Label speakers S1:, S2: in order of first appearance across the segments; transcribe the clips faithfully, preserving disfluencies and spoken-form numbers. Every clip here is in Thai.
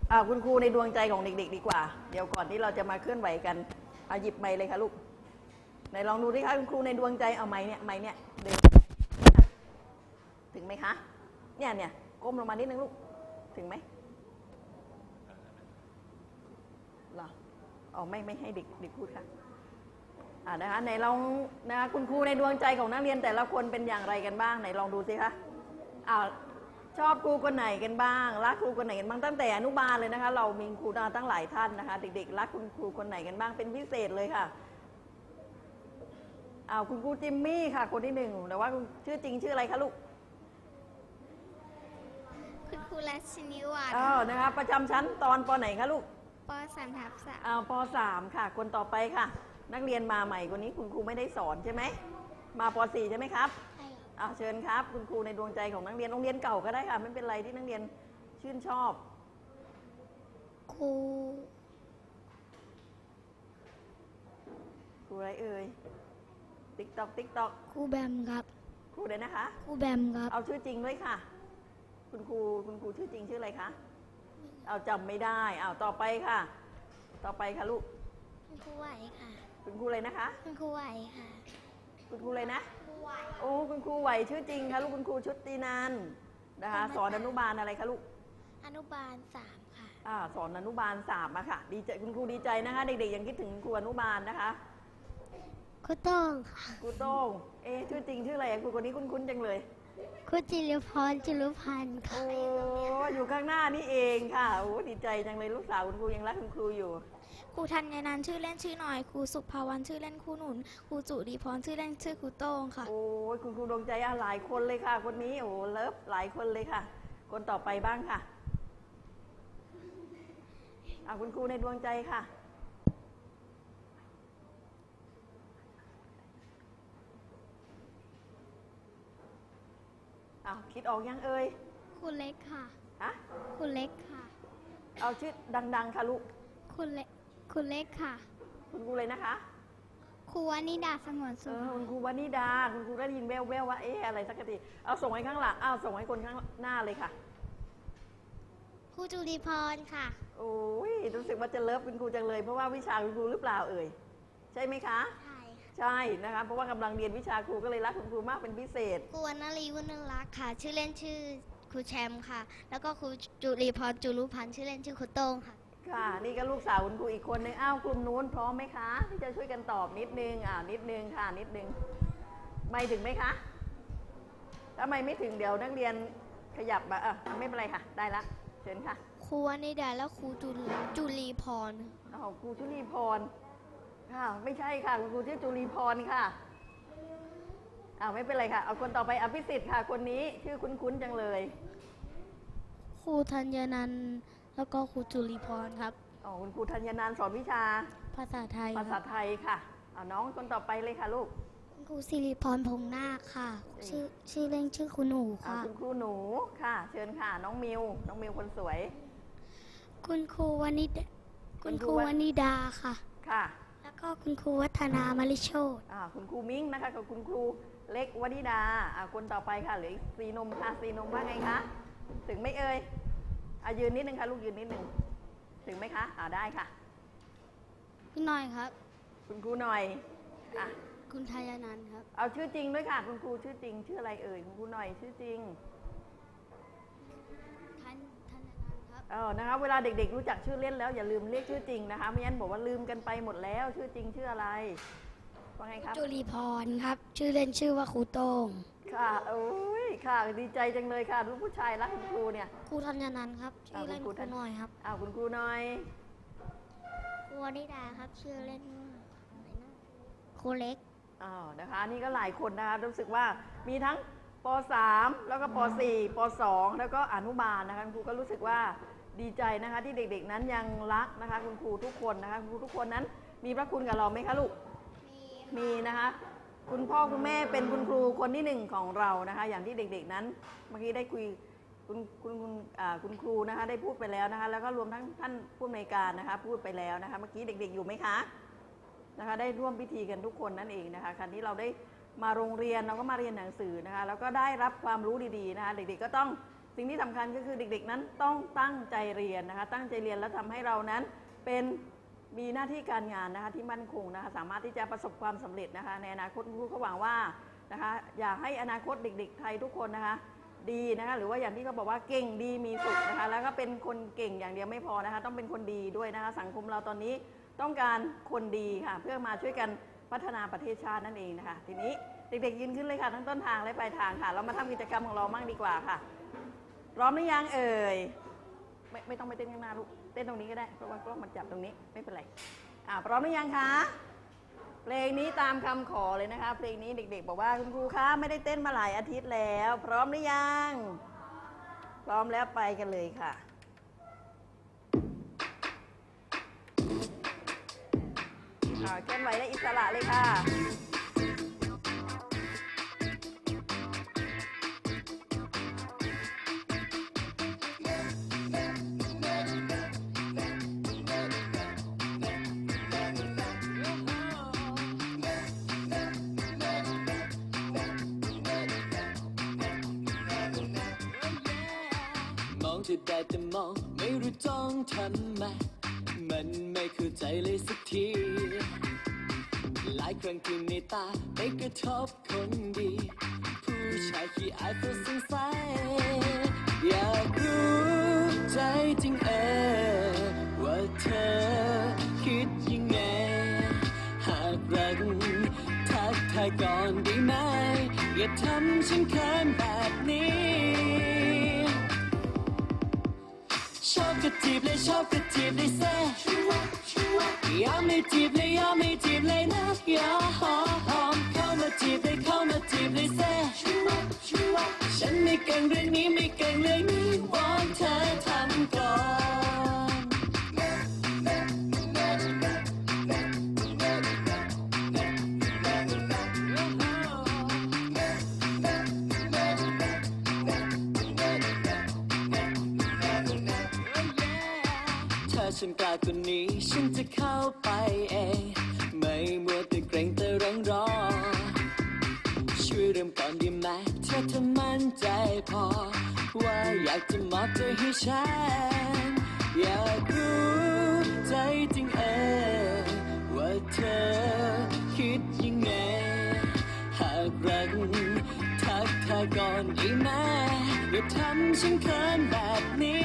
S1: อ่าคุณครูในดวงใจของเด็กๆดีกว่าเดี๋ยวก่อนที่เราจะมาเคลื่อนไหวกันเอาหยิบไม้เลยค่ะลูกไหนลองดูดิคะคุณครูในดวงใจเอาไม้เนี่ยไม้เนี่ยเดินถึงไหมคะเนี่ยเนี่ยก้มลงมานิดนึงลูกถึงไหมหรออ๋อไม่ไม่ให้เด็กเด็กพูดค่ะอ่านะคะไหนลองนะคะคุณครูในดวงใจของนักเรียนแต่ละคนเป็นอย่างไรกันบ้างไหนลองดูสิคะอ้าวชอบครูคนไหนกันบ้างรักครูคนไหนกันบ้างตั้งแต่อนุบาลเลยนะคะเรามีครูดาตั้งหลายท่านนะคะเด็กๆรักคุณครูคนไหนกันบ้างเป็นพิเศษเลยค่ะอ้าวคุณครูจิมมี่ค่ะคนที่หนึ่งแต่ว่าชื่อจริงชื่ออะไรคะลูก
S2: คุณครูรัชนิวัฒน์
S1: อ๋อนะคะประจำชั้นตอนปไหนคะลูก
S2: ปสามทับสาม
S1: อ้าวปสามค่ะคนต่อไปค่ะนักเรียนมาใหม่คนนี้คุณครูไม่ได้สอนใช่ไหมมาปสี่ใช่ไหมครับอ้าวเชิญครับคุณครูในดวงใจของนักเรียนโรงเรียนเก่าก็ได้ค่ะไม่เป็นไรที่นักเรียนชื่นชอบ
S2: ครู
S1: ครูอะไรเอ่ยติ๊กตอกติ๊กตอก
S2: ครูแบมครับ
S1: ครูเลยนะคะ
S2: ครูแบมครับ
S1: เอาชื่อจริงด้วยค่ะคุณครูคุณครูชื่อจริงชื่ออะไรคะเอาจำไม่ได้เอาต่อไปค่ะต่อไปค่ะลูก
S2: คุณครูไหวค่ะ
S1: คุณครูอะไรนะคะ
S2: คุณครูไหวค่ะ
S1: คุณครูอะไรนะโอ้คุณครูไหวชื่อจริงค่ะลูกคุณครูชุตินันนะคะสอนอนุบาลอะไรคะลูก
S2: อนุบาลสามค่ะ
S1: อ่าสอนอนุบาลสามอะค่ะดีใจคุณครูดีใจนะคะเด็กๆยังคิดถึงครูอนุบาลนะคะ
S2: ครูโต้งค่ะ
S1: ครูโต้งเอ๊ชื่อจริงชื่ออะไรครูคนนี้คุ้นๆจังเลย
S2: ครูจิรพรจิรุพันธ์ค่ะ
S1: โอ้อยู่ข้างหน้านี่เองค่ะโอ้ดีใจจังเลยลูกสาวคุณครูยังรักคุณครูอยู่
S2: ครูธัญนันท์ชื่อเล่นชื่อหน่อยครูสุภาวรรณชื่อเล่นครูหนุนครูจุรีพรชื่อเล่นชื่อครูโต้งค่ะ
S1: โอ้ยคุณครูดวงใจหลายคนเลยค่ะคนนี้โอ้เลิฟหลายคนเลยค่ะคนต่อไปบ้างค่ะอ่ะคุณครูในดวงใจค่ะอ้าวคิดออกยังเอ่ย
S2: ครูเล็กค่ะ
S1: ฮะ
S2: ครูเล็กค่ะ
S1: เอาชื่อดังๆค่ะลูก
S2: ครูเล็กครูเล็กค่ะ
S1: คุณครูเลยนะคะ
S2: ครูวนิดาสงวนสุข
S1: คุณครูวนิดาคุณครูได้ยินแววๆว่าเอ๊ะอะไรสักทีเอาส่งให้ข้างหลังอ้าวส่งให้คนข้างหน้าเลยค่ะ
S2: ครูจุลีพรค่ะ
S1: โอ้ยรู้สึกว่าจะเลิฟคุณครูจังเลยเพราะว่าวิชาคุณครูหรือเปล่าเอ่ยใช่ไหมคะ
S2: ใช่
S1: ใช่นะคะเพราะว่ากำลังเรียนวิชาครูก็เลยรักคุณครูมากเป็นพิเศษ
S2: ครูวรรณลีวุฒิรักษ์ค่ะชื่อเล่นชื่อครูแชมป์ค่ะแล้วก็ครูจุลีพรจุลุพันธ์ชื่อเล่นชื่อครูโต้งค่ะ
S1: ค่ะนี่ก็ลูกสาวคุณครูอีกคนนึงอ้าวกลุ่มนู้นพร้อมไหมคะที่จะช่วยกันตอบนิดนึงอ่านิดนึงค่ะนิดนึงไม่ถึงไหมคะถ้าไม่ไม่ถึงเดี๋ยวนักเรียนขยับมาเออไม่เป็นไรค่ะได้ละเชิญค่ะ
S2: ครูวนิดาและครูจุจุลีพร
S1: อ๋อครูจุลีพรค่ะไม่ใช่ค่ะคุณครูชื่อจุลีพรค่ะอ้าวไม่เป็นไรค่ะเอาคนต่อไปอภิสิทธิ์ค่ะคนนี้ชื่อคุ้นๆจังเลย
S2: ครูธัญนันท์แล้วก็ครูจุลีพรครับ
S1: อ๋อคุณครูธัญนันท์สอนวิชา
S2: ภาษาไทย
S1: ภาษาไทยค่ะเอาน้องคนต่อไปเลยค่ะลูก
S2: คุณครูสิริพรพงนาคค่ะชื่อชื่อเล่นชื่อครูหนูค่ะ
S1: คุณครูหนูค่ะเชิญค่ะน้องมิวน้องมิวคนสวย
S2: คุณครูวนิดาคุณครูวนิดาค่ะ
S1: ค่ะ
S2: แล้วก็คุณครูวัฒนามริโชติ
S1: อ่าคุณครูมิ้งนะคะกับคุณครูเล็กวนิดาอ่าคนต่อไปค่ะเหลือสีนมค่ะสีนมว่าไงคะถึงไม่เอ่ยอ่ะยืนนิดนึงค่ะลูกยืนนิดนึงถึงไหมคะอ่าได้ค่ะ
S2: พี่หน่อยครับ
S1: คุณครูหน่อยอ่ะ
S2: คุณธัญนันท์ครับ
S1: เอาชื่อจริงด้วยค่ะคุณครูชื่อจริงชื่ออะไรเอ่ยคุณครูหน่อยชื่อจริง
S2: ธัญธัญนันท์ครับ
S1: เออนะคะเวลาเด็กๆรู้จักชื่อเล่นแล้วอย่าลืมเรียกชื่อจริงนะคะไม่งั้นบอกว่าลืมกันไปหมดแล้วชื่อจริงชื่ออะไรว่าไงครับ
S2: จุลีพรครับชื่อเล่นชื่อว่าครูโต้ง
S1: ค่ะโอ้ยค่ะดีใจจังเลยค่ะลูกผู้ชายรักคุณครูเนี่ย
S2: ครูธัญนันท์ครับชื่อเล่นครูหน่อยครับ
S1: อ้าวคุณครูหน่อย
S2: ครูวนิดาครับชื่อเล่นว่าครูเล็ก
S1: อ้าวนะคะนี่ก็หลายคนนะคะรู้สึกว่ามีทั้งป สามแล้วก็ป สี่ ป สองแล้วก็อนุบาลนะคะคุณครูก็รู้สึกว่าดีใจนะคะที่เด็กๆนั้นยังรักนะคะคุณครูทุกคนนะคะคุณครูทุกคนนั้นมีพระคุณกับเราไหมคะลูกมีนะคะคุณพ่อคุณแม่เป็นคุณครูคนที่หนึ่งของเรานะคะอย่างที่เด็กๆนั้นเมื่อกี้ได้คุยคุณคุณคุณคุณครูนะคะได้พูดไปแล้วนะคะแล้วก็รวมทั้งท่านผู้อำนวยการนะคะพูดไปแล้วนะคะเมื่อกี้เด็กๆอยู่ไหมคะนะคะได้ร่วมพิธีกันทุกคนนั่นเองนะคะการที่เราได้มาโรงเรียนเราก็มาเรียนหนังสือนะคะแล้วก็ได้รับความรู้ดีๆนะคะเด็กๆก็ต้องเสิ่งที่สำคัญก็คือเด็กๆนั้นต้องตั้งใจเรียนนะคะตั้งใจเรียนแล้วทำให้เรานั้นเป็นมีหน้าที่การงานนะคะที่มั่นคงนะคะสามารถที่จะประสบความสำเร็จนะคะในอนาคตครูก็หวังว่านะคะอยากให้อนาคตเด็กๆไทยทุกคนนะคะดีนะคะหรือว่าอย่างที่เขาบอกว่าเก่งดีมีสุขนะคะแล้วก็เป็นคนเก่งอย่างเดียวไม่พอนะคะต้องเป็นคนดีด้วยนะคะสังคมเราตอนนี้ต้องการคนดีค่ะเพื่อมาช่วยกันพัฒนาประเทศชาตินั่นเองนะคะทีนี้เด็กๆยืนขึ้นเลยค่ะทั้งต้นทางและปลายทางค่ะเรามาทำกิจกรรมของเรามั่งดีกว่าค่ะพร้อมหรือยังเอ่ยไม่ไม่ต้องไปเต้นข้างหน้าลูกเต้นตรงนี้ก็ได้เพราะว่ากล้องมันจับตรงนี้ไม่เป็นไรอ่าพร้อมหรือยังคะเพลงนี้ตามคำขอเลยนะคะเพลงนี้เด็กๆบอกว่าคุณครูคะไม่ได้เต้นมาหลายอาทิตย์แล้วพร้อมหรือยังพร้อมแล้วไปกันเลยค่ะเคลื่อนไหวได้อิสระเลยค่ะ
S3: มองจะได้แต่มองไม่รู้จ้องทำไมมันไม่เข้าใจเลยสักทีหลายครั้งที่ในตาไปกระทบคนดีผู้ชายขี้อายเพราะสงสัยอยากรู้ใจจริงเออว่าเธอคิดยังไงหากรักทักทายก่อนได้ไหมอย่าทำฉันเขินแบบนี้ชอบก็จีบเลยชอบก็จีบเลยแซ่ยอมไม่จีบเลยยอมไม่จีบเลยนะยอมหอมเข้ามาจีบเลยเข้ามาจีบเลยแซ่ฉันไม่เก่งเรื่องนี้ไม่เก่งเรื่องนี้วอนเธอทำก่อนถ้าฉันกล้าคนนี้ฉันจะเข้าไปเองไม่มัวแต่เกรงแต่รังรอช่วยเริ่มก่อนดีไหมเธอถ้ามั่นใจพอว่าอยากจะมอบใจให้ฉันอยากรู้ใจจริงเออว่าเธอคิดยังไงหากรักทักทายก่อนดีไหมอย่าทำฉันเขินแบบนี้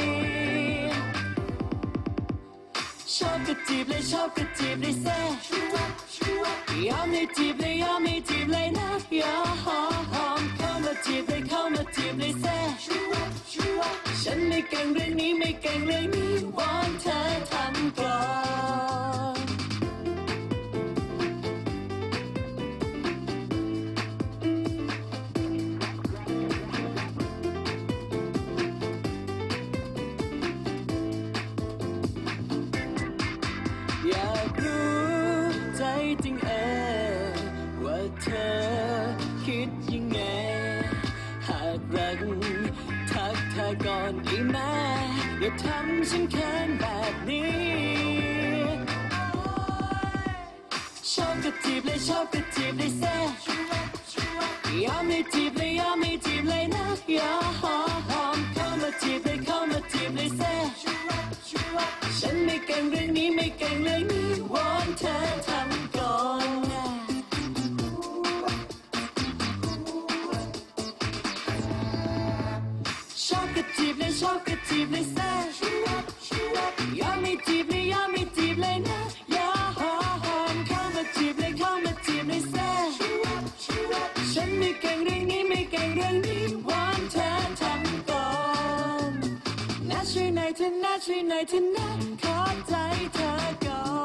S3: ชอบก็จีบเลยชอบก็จีบเลยแซ่ยอมไม่จีบเลยยอมไม่จีบเลยนะยอมหอมเข้ามาจีบเลยเข้ามาจีบเลยแซ่ฉันไม่เก่งเรื่องนี้ไม่เก่งเรื่องนี้วอนเธอทำก่อนอยากรู้ใจจริงเออว่าเธอคิดยังไงหากรักทักทายก่อนดีไหมอย่าทำฉันเขินแบบนี้ชอบก็จีบเลยชอบก็จีบเลยแซ่ยอมไม่จีบเลยยอมไม่จีบเลยนะยอมหอมเข้ามาจีบเลยเข้ามาจีบเลยแซ่ฉันไม่เก่งเรื่องนี้ไม่เก่งเรื่องนี้วอนเธอทำก่อนนะชอบก็จีบเลยชอบก็จีบเลยแซ่ยอมไม่จีบเลยยอมไม่จีบเลยนะยอมหอมเข้ามาจีบเลยเข้ามาจีบเลยแซ่ฉันไม่เก่งเรื่องนี้ไม่เก่งเรื่องนี้วอนเธอทำก่อนนะช่วยหน่อยเธอนะช่วยหน่อยเธอนะขอใจเธอก่อน